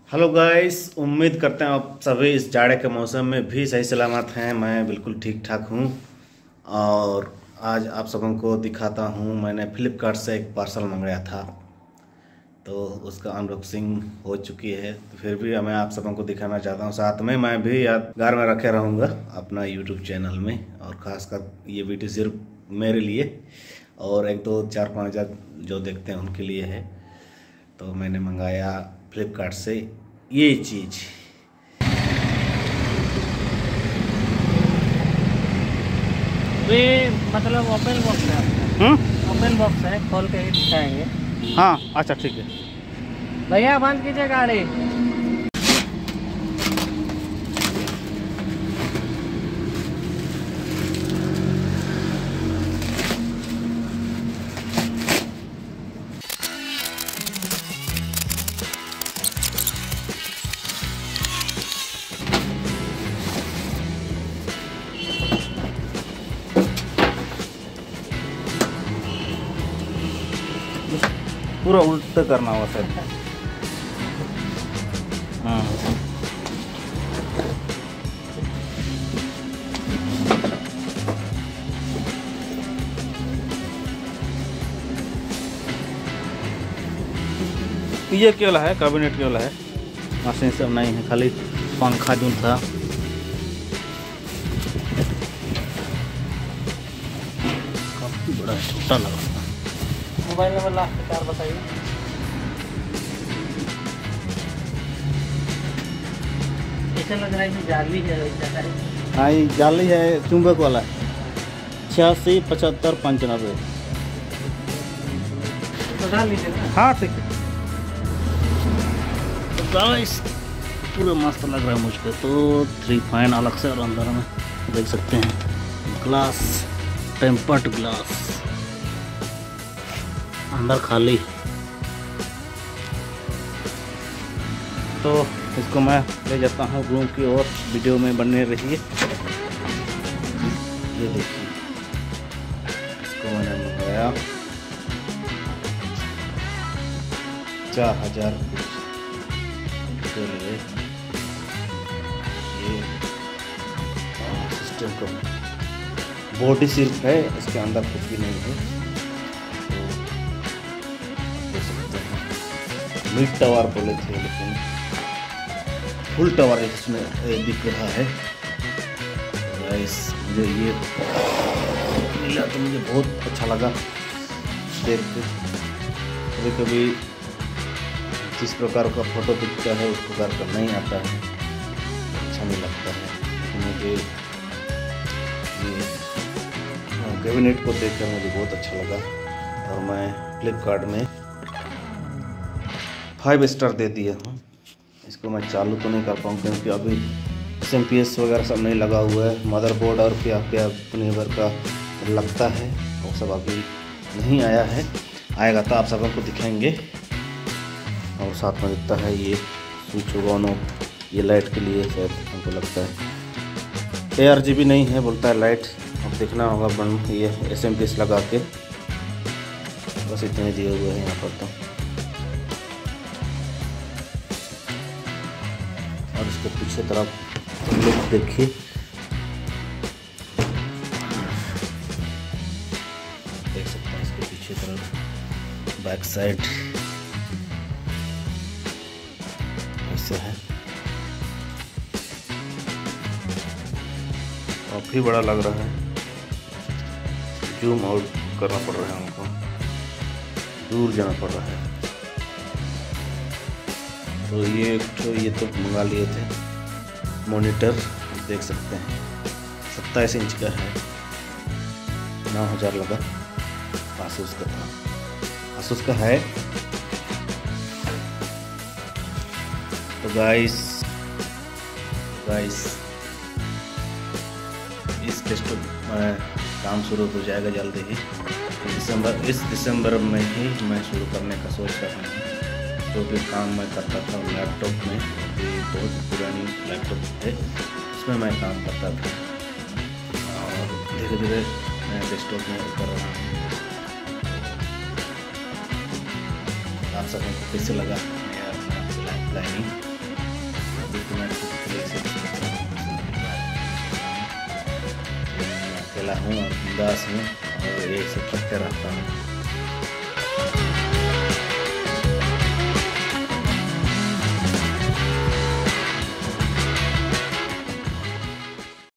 Hello guys, उम्मीद करते हैं आप सभी इस जाड़े के मौसम में भी सही सलामत हैं। मैं बिल्कुल ठीक ठाक हूं और आज आप सबों को दिखाता हूं। मैंने फ्लिपकार्ट से एक पार्सल मंगाया था तो उसका अनबॉक्सिंग हो चुकी है, तो फिर भी मैं आप सबों को दिखाना चाहता हूं। साथ में मैं भी यादगार में रखे रहूँगा अपना यूट्यूब चैनल में, और ख़ासकर ये वीडियो सिर्फ मेरे लिए और 1 2 4 5 हज़ार जो देखते हैं उनके लिए है। तो मैंने मंगाया फ्लिपकार्ट से ये चीज़। ये मतलब ओपन बॉक्स है। ओपन बॉक्स है, खोल के ही दिखाएंगे। हाँ अच्छा ठीक है भैया बंद कीजिए गाड़ी। पूरा उल्टा करना होगा सर। हाँ ये केवल है कैबिनेट केवल है, मशीन सब नहीं है, खाली पंखा जो था। काफी बड़ा है, छोटा लगा। मोबाइल नंबर लास्ट 4 बताइए। ऐसा लग रहा है कि जाली है वैसा है। हाँ ये जाली है, चुंबक वाला है। 86 75 95। तो डाल लीजिए ना। हाँ ठीक है। तो गाइस पूरा मस्त लग रहा है मुझको तो। 3 फैन अलग से और अंदर में देख सकते हैं ग्लास, टेम्पर्ड ग्लास, अंदर खाली। तो इसको मैं ले जाता हूँ रूम की ओर, वीडियो में बने रहिए। ये देखिए इसको मैंने मंगाया 4000 के लिए। ये सिस्टम का बॉडी सिर्फ है, इसके अंदर कुछ भी नहीं है। मिड टावर बोले थे लेकिन फुल टावर इसमें दिख रहा है। गाइस मुझे ये मिला तो मुझे बहुत अच्छा लगा देख के। कभी कभी जिस प्रकार का फोटो दिखता है उस प्रकार का नहीं आता है, अच्छा नहीं लगता है। मुझे ये कैबिनेट को देखकर मुझे बहुत अच्छा लगा और मैं फ्लिपकार्ट में 5 स्टार दे दिया हूँ। इसको मैं चालू तो नहीं कर पाऊँ क्योंकि अभी SMPS वगैरह सब नहीं लगा हुआ है। मदरबोर्ड और क्या क्या दुनिया भर का लगता है वो सब अभी नहीं आया है। आएगा तो आप सबको को दिखाएंगे। और साथ में दिखता है ये स्विच होगा, ये लाइट के लिए शायद हमको लगता है। ARGB नहीं है बोलता है लाइट, अब देखना होगा बन ये SMPS लगा के। बस इतने दिए हुए हैं यहाँ पर तो। और इसके पीछे तरफ लुक देखिए, देख सकते हैं इसके पीछे तरफ बैक साइड ऐसे है। काफी बड़ा लग रहा है, जूम आउट करना पड़ रहा है हमको, दूर जाना पड़ रहा है। तो ये तो मंगा लिए थे मॉनिटर, देख सकते हैं 27 इंच का है। 9000 लगा। आसूस का था, आसूस का है। तो गाइस इस टेस्ट में काम शुरू हो जाएगा जल्दी ही। इस दिसंबर में ही मैं शुरू करने का सोच रहा हूँ। जो भी काम मैं करता था लैपटॉप में, अभी बहुत पुरानी लैपटॉप है उसमें मैं काम करता था और धीरे धीरे मैं डेस्कटॉप में कर रहा हूँ। आप सबको कैसे लगा मेरा प्लानिंग। वाला हूँ और बिंदास हूँ और ये सब करते रहता हूँ।